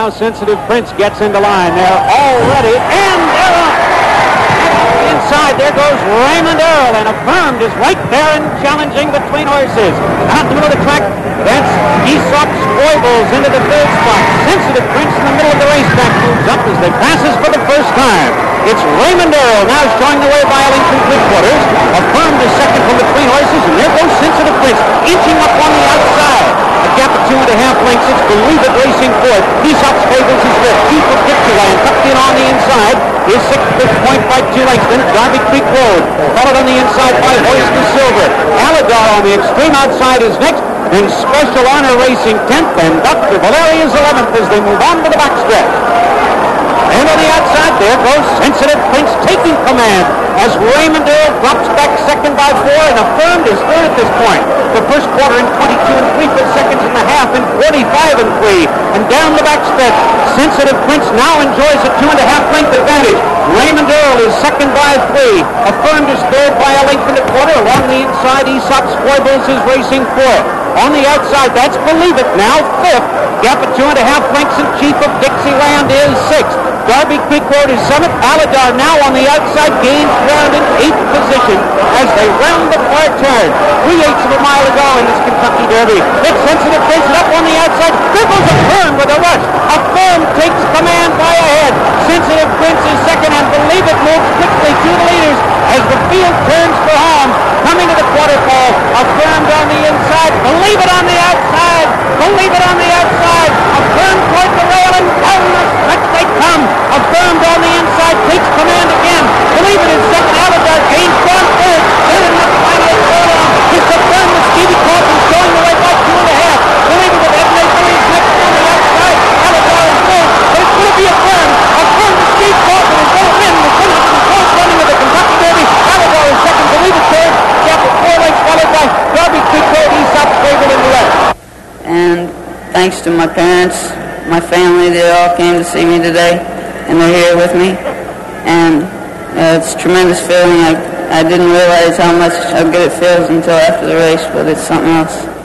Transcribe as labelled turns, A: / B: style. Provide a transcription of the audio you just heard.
A: now Sensitive Prince gets into line. They're all ready, and they're up. Inside, there goes Raymond Earl, and Affirmed is right there and challenging between horses. Out in the middle of the track, that's Aesop's Foibles into the third spot. Sensitive Prince in the middle of the racetrack moves up as they passes for the first time. It's Raymond Earl now showing the way by a length and three-quarters. Affirmed is second from between horses, and there goes Sensitive Prince, inching up on the outside. A gap of 2.5 lengths. It's Believe It racing fourth. Aesop's Fables is fifth. Chief of Dixieland tucked in on the inside is sixth, 5th point by 2 lengths. Then Darby Creek Road, followed on the inside by Hoist to Silver. Alydar on the extreme outside is next. Then Special Honor Racing 10th, and Dr. Valeria's 11th as they move on to the backstretch. And on the outside, there goes Sensitive Prince taking command as Raymond Earl drops back second by 4, and Affirmed is third at this point. The first quarter in 22 3/5 seconds and a half in 45 3. And down the backstretch, Sensitive Prince now enjoys a 2.5 length advantage. Raymond Earl is second by 3. Affirmed is third by a length and a quarter. Along the inside, Aesop's Foibles is racing fourth. On the outside, that's Believe It now 5th. Gap of 2.5 lengths, and Chief of Dixieland is 6th. Darby Creek Road is 7th. Alydar now on the outside gains ground in 8th position as they round the far turn. 3/8 of a mile to go in this Kentucky Derby. It's Sensitive Prince up on the outside. There goes Affirmed with a rush. Affirmed takes command by a head. Sensitive Prince is second, and Believe It moves quickly to the leaders as the field turns for home. Coming to the quarterpole, Affirmed on the inside. Believe It on the outside. Believe It on the outside. Affirmed toward the rail, and down the stretch they come. Affirmed on the inside, takes command again. Believe It is second. Alydar gains ground third. Then in the final furlong, it's Affirmed with Stevie Coffin showing the way by 2.5. Believe It with Admiral is next on the outside. Alydar is third, but it's going to be Affirmed. Affirmed with Steve Coffin is going to win the 104th running of the Kentucky Derby. Alydar is second. Believe It third. Gap of 4 lengths followed by Darby Creek Road, Aesop's Fable in the left.
B: And thanks to my parents, my family, they all came to see me today, and they're here with me. And it's a tremendous feeling. I didn't realize how good it feels until after the race, but it's something else.